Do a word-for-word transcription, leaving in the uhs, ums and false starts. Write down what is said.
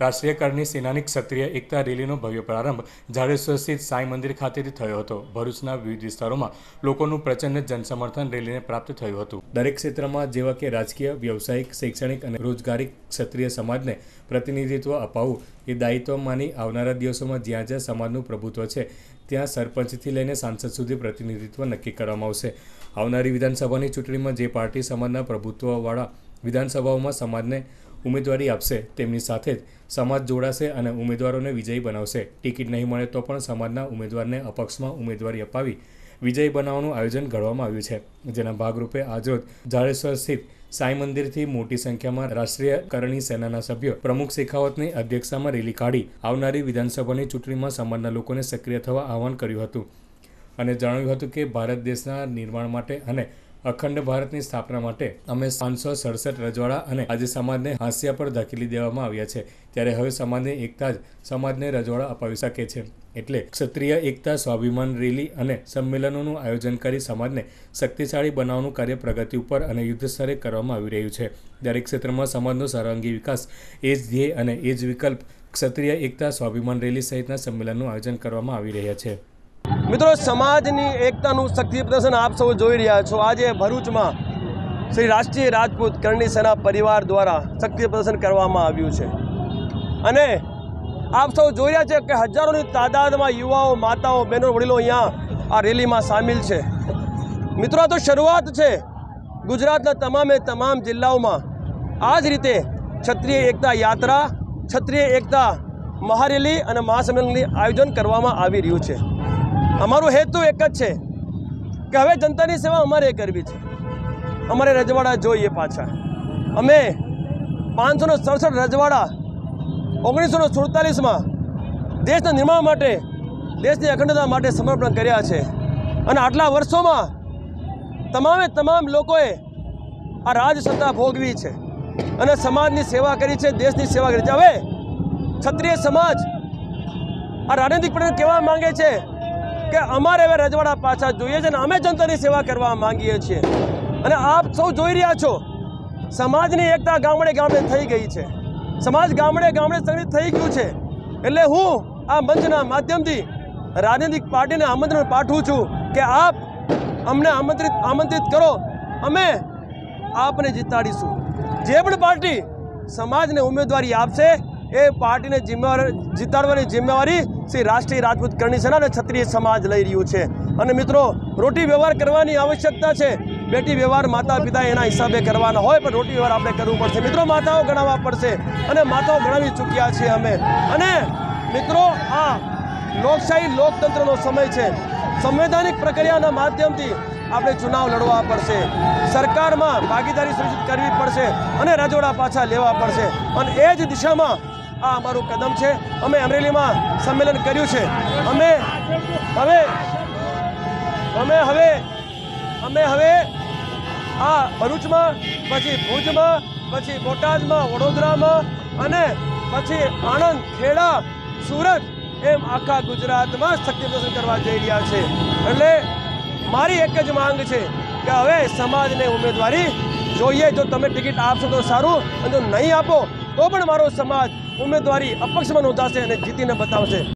રાષ્ટ્રીય કરણી સેનાની ક્ષત્રિય એકતા રેલીનો ભવ્ય પ્રારંભ જાડેશ્વર સ્થિત સાંઈ મંદિર ખાતેથી થયો હતો। ભરૂચના વિવિધ વિસ્તારોમાં લોકોનું પ્રચંડ જનસમર્થન રેલીને પ્રાપ્ત થયું હતું। દરેક ક્ષેત્રમાં જેવા કે રાજકીય, વ્યવસાયિક, શૈક્ષણિક અને રોજગારી ક્ષત્રિય સમાજને પ્રતિનિધિત્વ અપાવવું એ દાયિત્વ માની આવનારા દિવસોમાં જ્યાં જ્યાં સમાજનું પ્રભુત્વ છે ત્યાં સરપંચથી લઈને સાંસદ સુધી પ્રતિનિધિત્વ નક્કી કરવામાં આવશે। આવનારી વિધાનસભાની ચૂંટણીમાં જે પાર્ટી સમાજના પ્રભુત્વવાળા વિધાનસભાઓમાં સમાજને ઉમેદવારી આપશે તેમની સાથે જ સમાજ જોડાશે અને ઉમેદવારોને વિજયી બનાવશે। ટિકિટ નહીં મળે તો પણ સમાજના ઉમેદવારને અપક્ષમાં ઉમેદવારી અપાવી વિજયી બનાવવાનું આયોજન ઘડવામાં આવ્યું છે, જેના ભાગરૂપે આજરોજ જાડેશ્વર સ્થિત સાંઈ મંદિરથી મોટી સંખ્યામાં રાષ્ટ્રીય કરણી સેનાના સભ્યો પ્રમુખ શેખાવતની અધ્યક્ષતામાં રેલી કાઢી આવનારી વિધાનસભાની ચૂંટણીમાં સમાજના લોકોને સક્રિય થવા આહવાન કર્યું હતું અને જણાવ્યું હતું કે ભારત દેશના નિર્માણ માટે અને અખંડ ભારતની સ્થાપના માટે અમે પાંચસો સડસઠ રજવાડા અને આજે સમાજને હાંસિયા પર ધકેલી દેવામાં આવ્યા છે, ત્યારે હવે સમાજની એકતા જ સમાજને રજવાડા અપાવી શકે છે। એટલે ક્ષત્રિય એકતા સ્વાભિમાન રેલી અને સંમેલનોનું આયોજન કરી સમાજને શક્તિશાળી બનાવવાનું કાર્ય પ્રગતિ ઉપર અને યુદ્ધ સ્તરે કરવામાં આવી રહ્યું છે। દરેક ક્ષેત્રમાં સમાજનો સર્વાંગી વિકાસ એ જ ધ્યેય અને એ જ વિકલ્પ ક્ષત્રિય એકતા સ્વાભિમાન રેલી સહિતના સંમેલનનું આયોજન કરવામાં આવી રહ્યા છે। मित्रों, समाजनी एकताનું शक्ति प्रदर्शन आप सब જોઈ રહ્યા છો। આજે ભરૂચમાં શ્રી રાષ્ટ્રીય રાજપૂત કરણી સેના પરિવાર દ્વારા શક્તિ પ્રદર્શન કરવામાં આવ્યું છે અને આપ સૌ જોઈ રહ્યા છે કે હજારોની તાદાદમાં યુવાઓ, માતાઓ, બહેનો, વડીલો અહીંયા આ રેલીમાં સામેલ છે। મિત્રો, તો શરૂઆત છે ગુજરાતના તમામે તમામ જિલ્લાઓમાં આ જ રીતે ક્ષત્રિય એકતા યાત્રા, ક્ષત્રિય એકતા મહારેલી અને મહાસંમેલનનું આયોજન કરવામાં આવી રહ્યું છે। અમારો હેતુ એક જ છે કે હવે જનતાની સેવા અમારે કરવી છે, અમારે રજવાડા જોઈએ પાછા। અમે પાંચસો ને સડસઠ રજવાડા ઓગણીસો ને સુડતાલીસમાં દેશના નિર્માણ માટે, દેશની અખંડતા માટે સમર્પણ કર્યા છે અને આટલા વર્ષોમાં તમામે તમામ લોકોએ આ રાજસત્તા ભોગવી છે અને સમાજની સેવા કરી છે, દેશની સેવા કરી છે। હવે ક્ષત્રિય સમાજ આ રાજનૈતિક પણ કહેવા માંગે છે કે અમારે હવે રજવાડા પાછા જોઈએ છે અને અમે જનતાની સેવા કરવા માંગીએ છીએ અને આપ સૌ જોઈ રહ્યા છો સમાજની એકતા ગામડે ગામડે થઈ ગઈ છે, સમાજ ગામડે ગામડે સંગઠિત થઈ ગયું છે। એટલે હું આ મંચના માધ્યમથી રાજનૈતિક પાર્ટીને આમંત્રણ પાઠવું છું કે આપ અમને આમંત્રિત આમંત્રિત કરો, અમે આપને જીતાડીશું। જે પણ પાર્ટી સમાજને ઉમેદવારી આપશે એ પાર્ટીને જિમ્મેવારી જીતાડવાની જિમ્મેવારી શ્રી રાષ્ટ્રીય રાજપૂત કરણી સેના અને ક્ષત્રિય સમાજ લઈ રહ્યું છે। અને મિત્રો, રોટી વ્યવહાર કરવાની આવશ્યકતા છે। બેટી વ્યવહાર માતા પિતા એના હિસાબે કરવાના હોય, પણ રોટી વ્યવહાર આપણે કરવું પડશે। મિત્રો, માતાઓ ગણાવવા પડશે અને માતાઓ ગણાવી ચૂક્યા છીએ અમે। અને મિત્રો, આ લોકશાહી લોકતંત્રનો સમય છે, સંવૈધાનિક પ્રક્રિયાના માધ્યમથી આપણે ચુનાવ લડવા પડશે, સરકારમાં ભાગીદારી સુનિશ્ચિત કરવી પડશે અને રજવાડા પાછા લેવા પડશે અને એ જ દિશામાં આ અમારું કદમ છે। અમે અમરેલીમાં સંમેલન કર્યું છે। અમે હવે અમે હવે અમે હવે આ ભરૂચમાં, પછી ભુજમાં, પછી બોટાદમાં, વડોદરામાં અને પછી આણંદ, ખેડા, સુરત એમ આખા ગુજરાતમાં શક્તિ પ્રદર્શન કરવા જઈ રહ્યા છે। એટલે મારી એક જ માંગ છે કે હવે સમાજને ઉમેદવારી જોઈએ। જો તમે ટિકિટ આપશો તો સારું, અને જો નહીં આપો તો પણ મારો સમાજ ઉમેદવારી અપક્ષમાં નોંધાશે અને જીતીને બતાવશે।